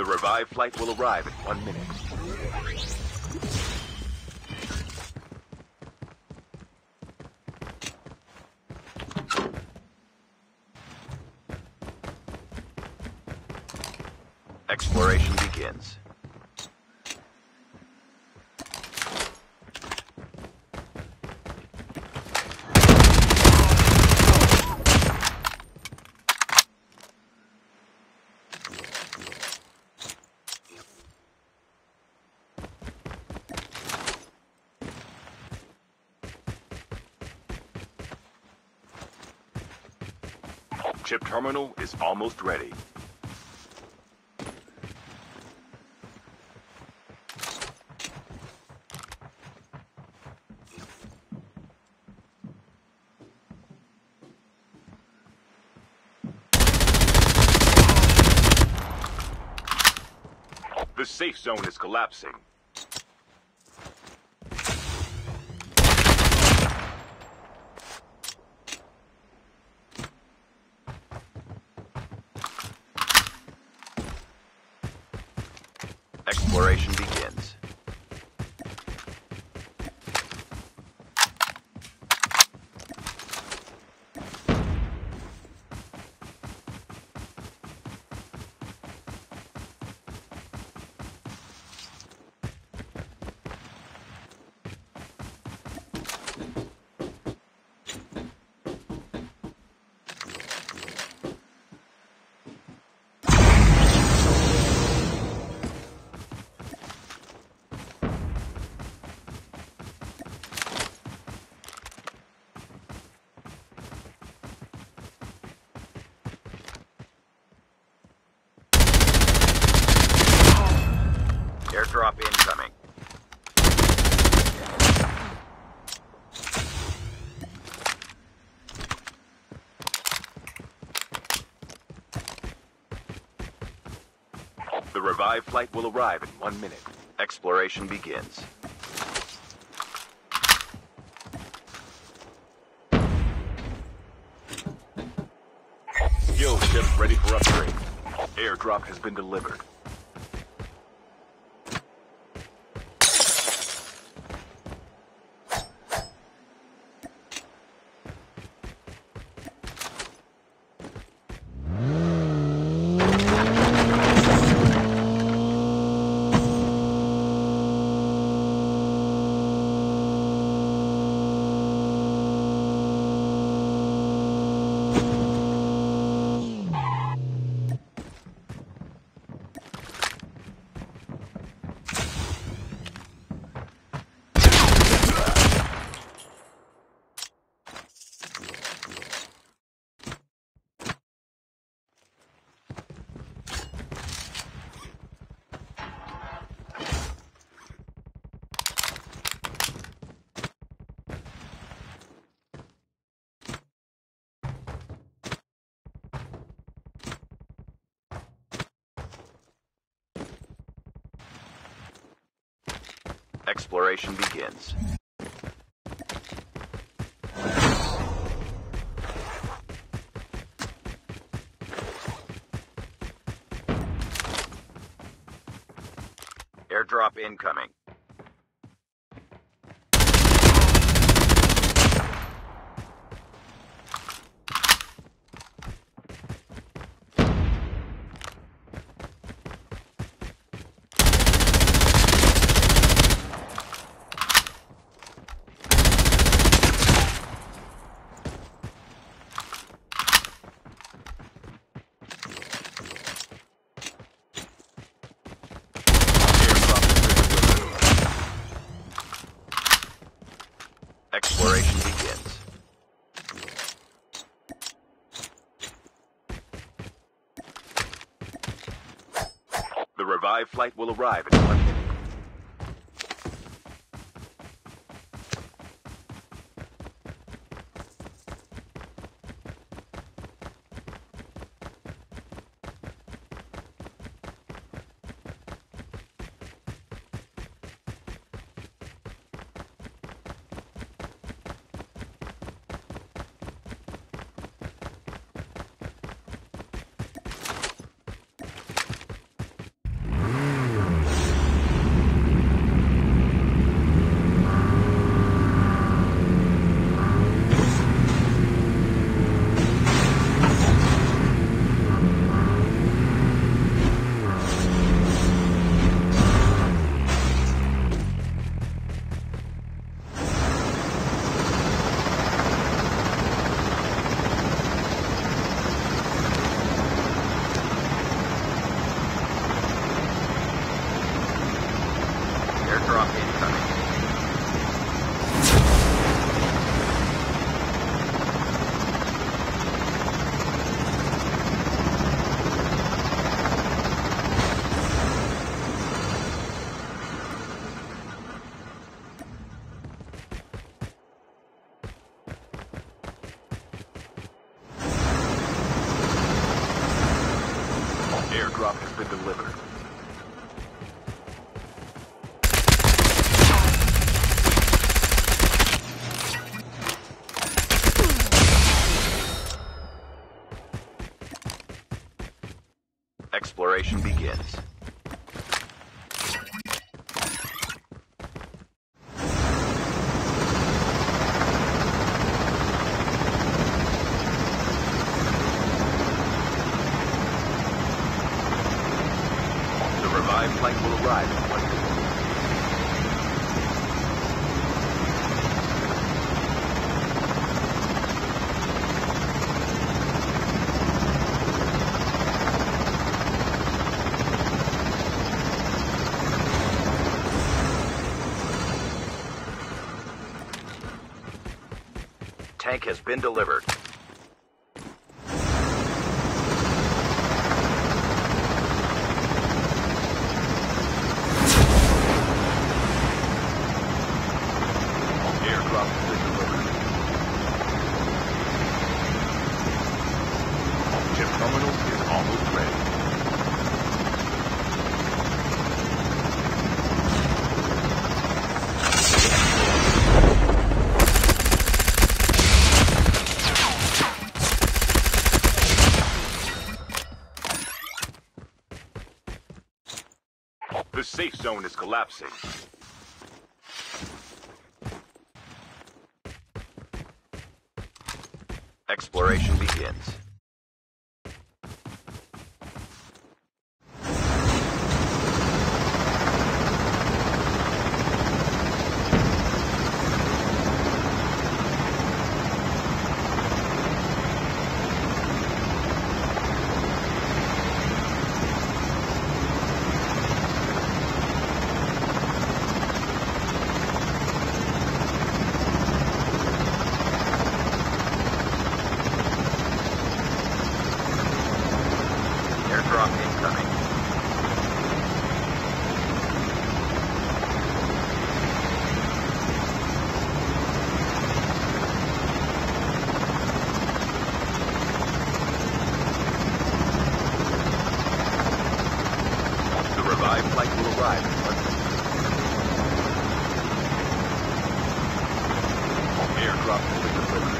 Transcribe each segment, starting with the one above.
The revived flight will arrive in 1 minute. Exploration begins. Chip terminal is almost ready. The safe zone is collapsing. Exploration begins. Airdrop incoming. The revived flight will arrive in 1 minute. Exploration begins. Skill ship ready for upgrade. Airdrop has been delivered. Exploration begins. Airdrop incoming. Exploration begins. The revived flight will arrive in 1 minute. Airdrop has been delivered. Exploration begins. The revived flight will arrive in 1 minute. Tank has been delivered. Airdrop has been delivered. Chip terminal is almost ready. The safe zone is collapsing. Exploration begins. Airdrop incoming. The revived flight will arrive in 1 minute. Airdrop has been delivered.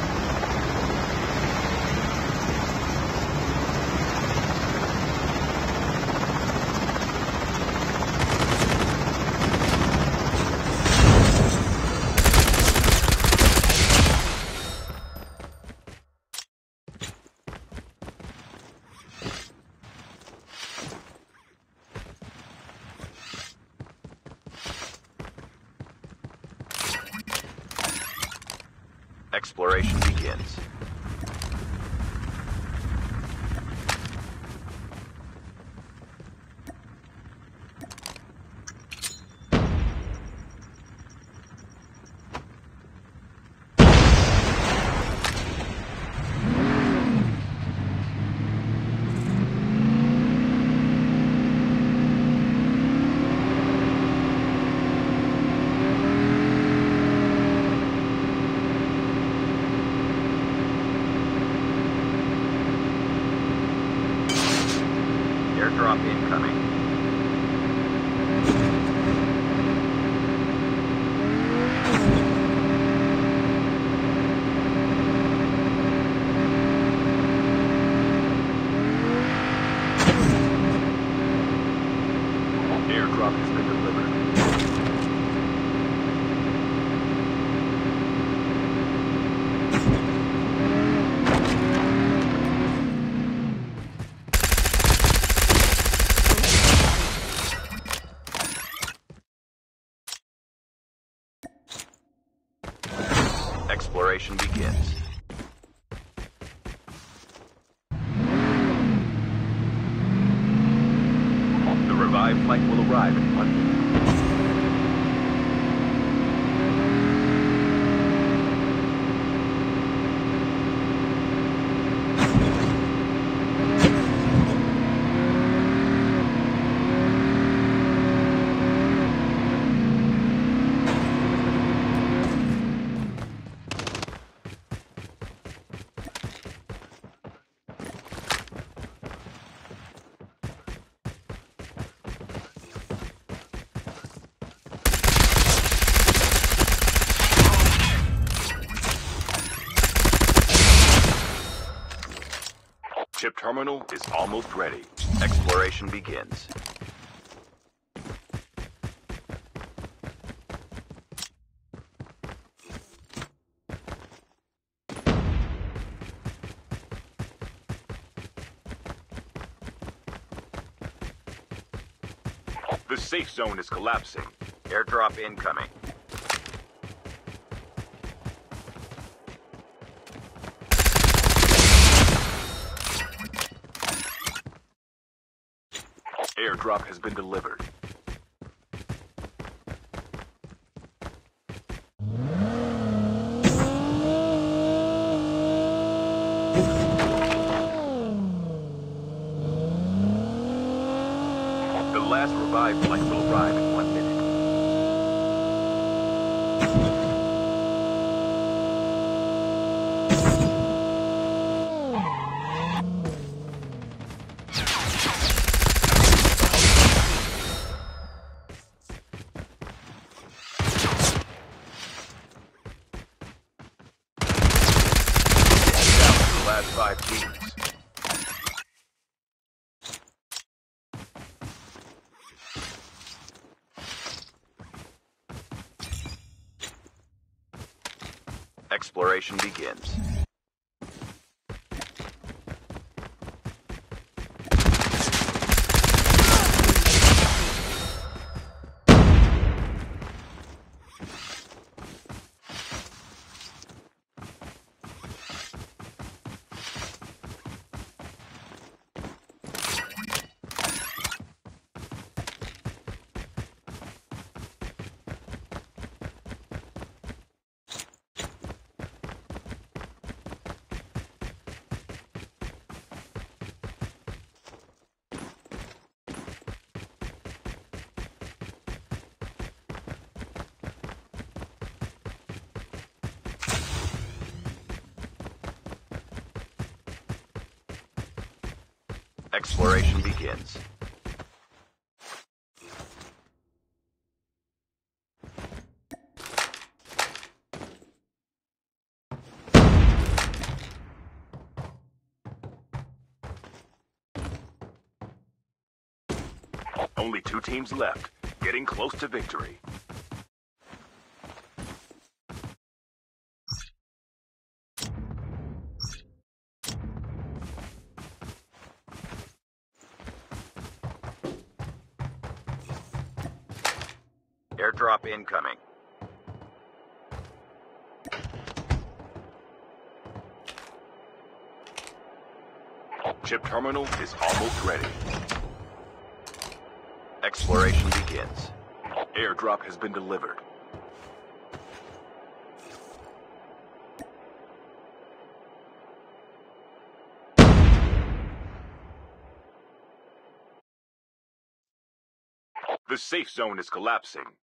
Exploration begins. Airdrop incoming. Airdrop has been delivered. Exploration begins. The revived flight will arrive in 1 minute. terminal is almost ready. Exploration begins. The safe zone is collapsing. Airdrop incoming. Airdrop has been delivered. The last revived flight will arrive in 1 minute. Down to the last 5 teams. Exploration begins. Exploration begins. Only 2 teams left, getting close to victory. Airdrop incoming. Chip terminal is almost ready. Exploration begins. Airdrop has been delivered. The safe zone is collapsing.